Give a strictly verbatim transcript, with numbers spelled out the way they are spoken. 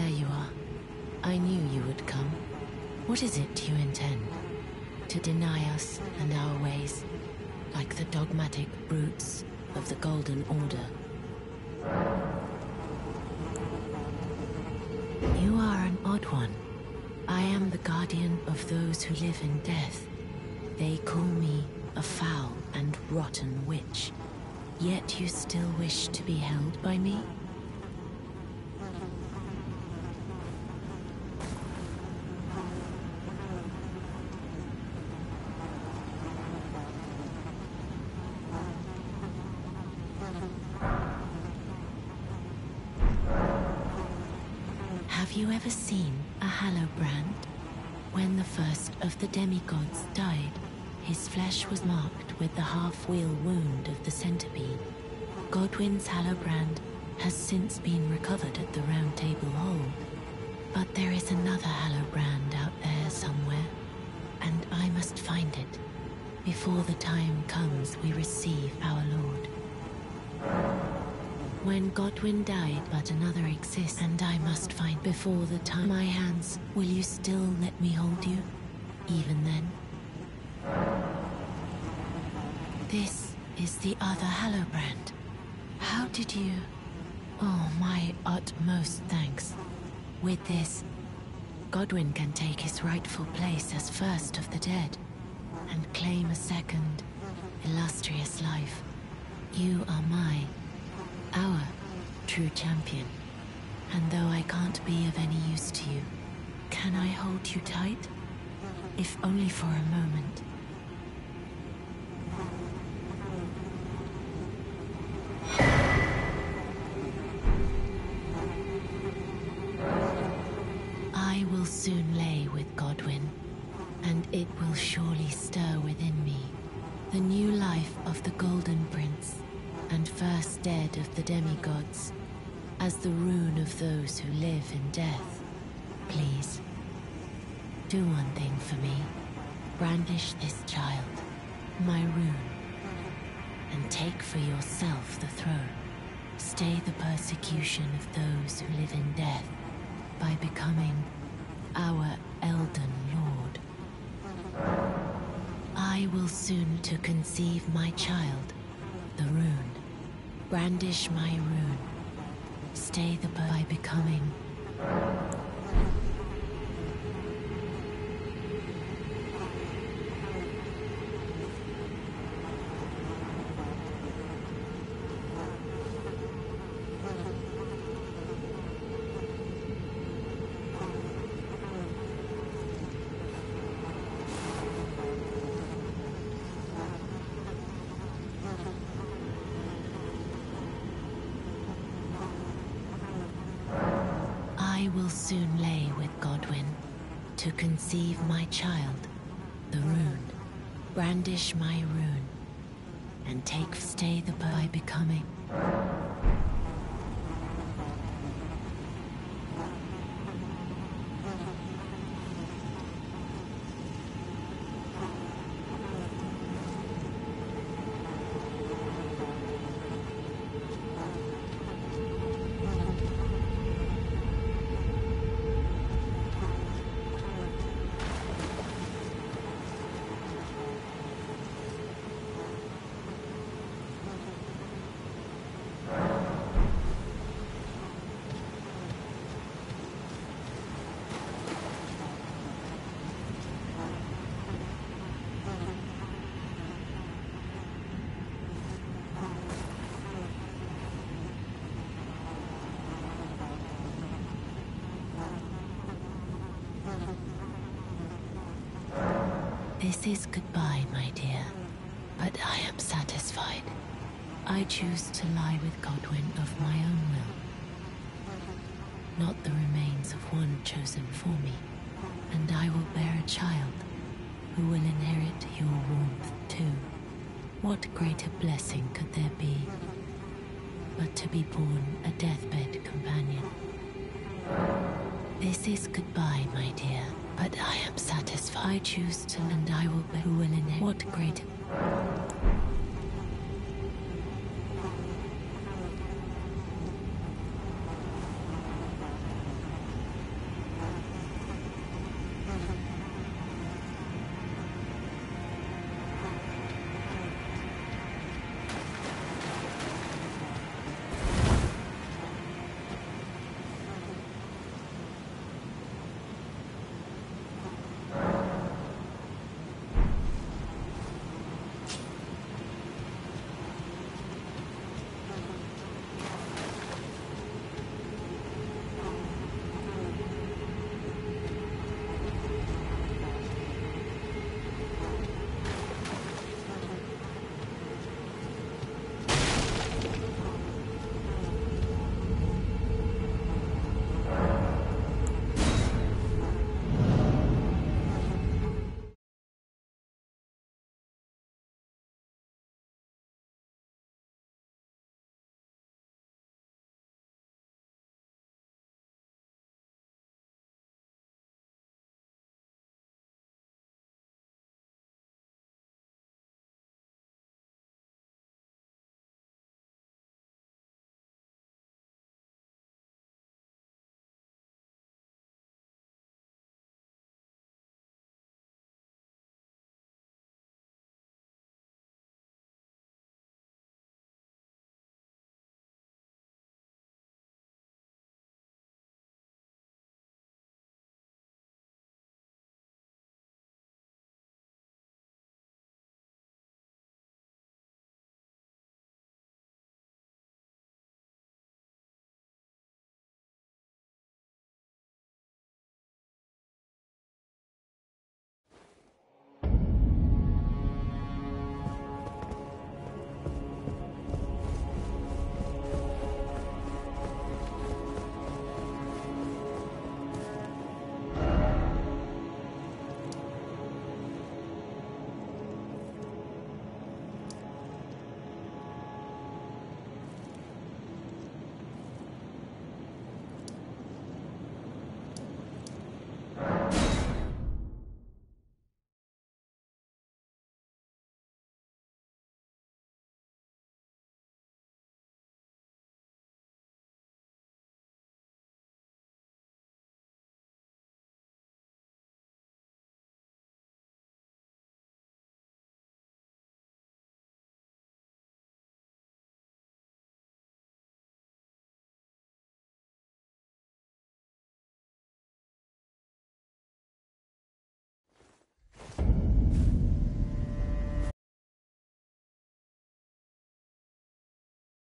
you are. I knew you would come. What is it you intend? To deny us and our ways, like the dogmatic brutes of the Golden Order. You are an odd one. I am the guardian of those who live in death. They call me a foul and rotten witch. Yet you still wish to be held by me? Have you ever seen a Hallowbrand? When the first of the demigods died, his flesh was marked with the half-wheel wound of the centipede. Godwyn's Hallowbrand has since been recovered at the Round Table Hold. But there is another Hallowbrand out there somewhere, and I must find it before the time comes we receive our Lord. When Godwyn died, but another exists, and I must find before the time my hands. Will you still let me hold you, even then? This is the other Hallowbrand. How did you... Oh, my utmost thanks. With this, Godwyn can take his rightful place as first of the dead, and claim a second, illustrious life. You are my... our true champion. And though I can't be of any use to you, can I hold you tight? If only for a moment. I will soon lay with Godwyn, and it will surely stir within me the new life of the Golden Prince, and first dead of the demigods, as the rune of those who live in death. Please, do one thing for me. Brandish this child, my rune, and take for yourself the throne. Stay the persecution of those who live in death by becoming our Elden Lord. I will soon to conceive my child, the rune. Brandish my rune. Stay the by becoming... I will soon lay with Godwyn to conceive my child, the rune. Brandish my rune, and take stay the by becoming... This is goodbye, my dear, but I am satisfied. I choose to lie with Godwyn of my own will, not the remains of one chosen for me, and I will bear a child who will inherit your warmth too. What greater blessing could there be but to be born a deathbed companion? This is goodbye, my dear, but I am satisfied. I choose to, and I will be who will inherit. What greater...